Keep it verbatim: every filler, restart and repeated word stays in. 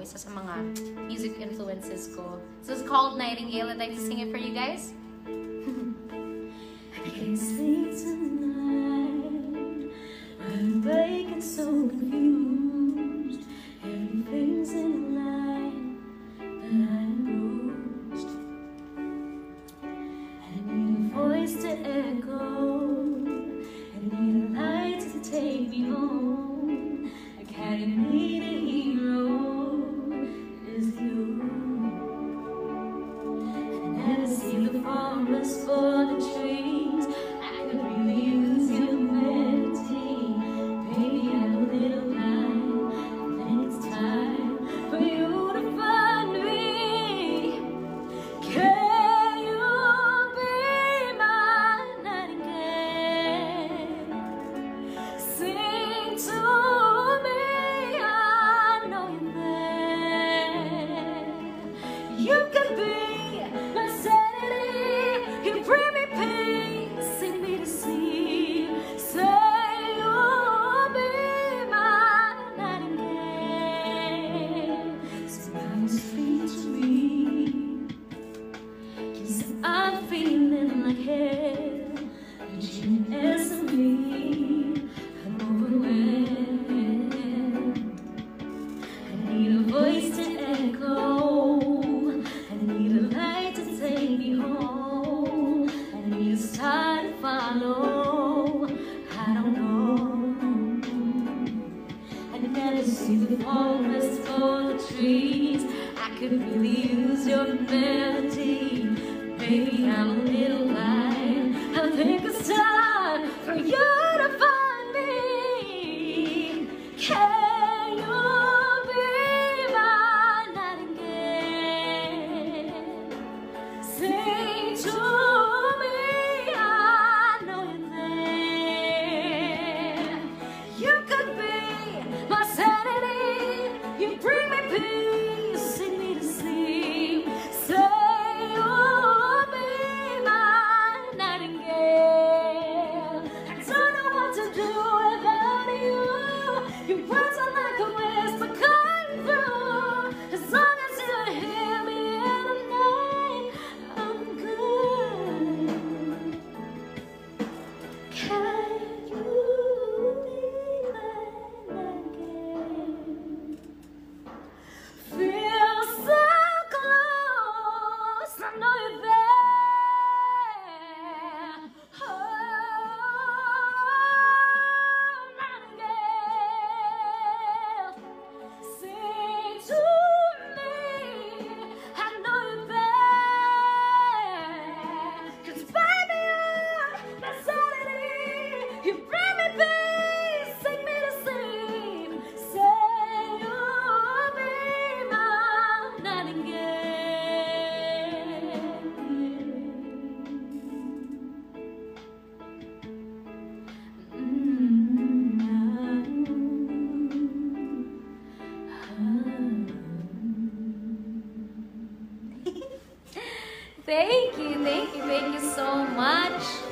isa sa mga music influences ko. So it's called Nightingale. I'd like to sing it for you guys. I can't sleep tonight. I'm waking so confused. Everything's in line, but I'm bruised. I need a voice to echo. I need a light to take me home. I can't need a hero. It's you. And I see the forest for the trees. I could really use your melody. Baby, I'm a little blind. I think it's time for you to find me. Can you be my nightingale? Sing to me, I know you're there. You could be my sanity. You bring me peace, sing me to sleep. Say you'll be my nightingale. Somebody speak to me, 'cause I'm feeling like hell. But you answer me, I'm overwhelmed. I need a voice to echo. I need a light to take me home. I need a star to follow. I don't know. I never see the forest for the trees. I could really use your melody. Baby, I'm a little blind. I think it's time for you to find me. Can you be my nightingale? Sing to me, I know you're there. You could be my sanity. You bring me peace, sing me to sleep. Say you'll be my nightingale. I don't know what to do without you. Your words are like a whisper coming through. As long as you hear me in the night, I'm good. Can you be my nightingale? Feel so close, I know you're there. Oh, nightingale, sing to me, I know you're there. 'Cause baby, you're my sanity. You bring me peace, sing me to sleep. Say you'll be my nightingale. Thank you, thank you, thank you so much.